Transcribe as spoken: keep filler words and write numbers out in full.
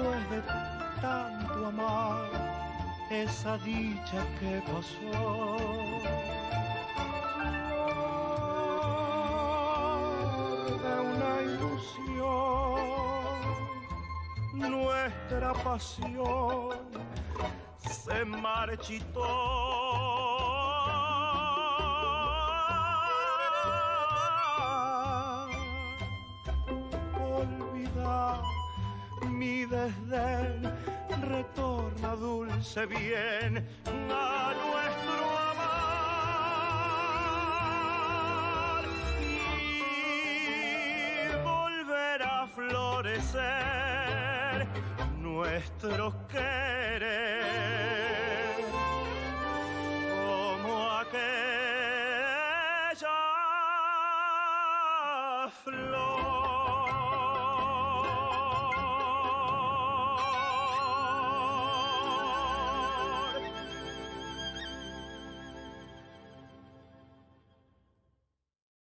después de tanto amar, esa dicha que pasó. Flor de una ilusión, nuestra pasión se marchitó. Olvida mi desdén, retorna dulce bien a nuestro amor y volverá a florecer nuestro querer como aquella flor.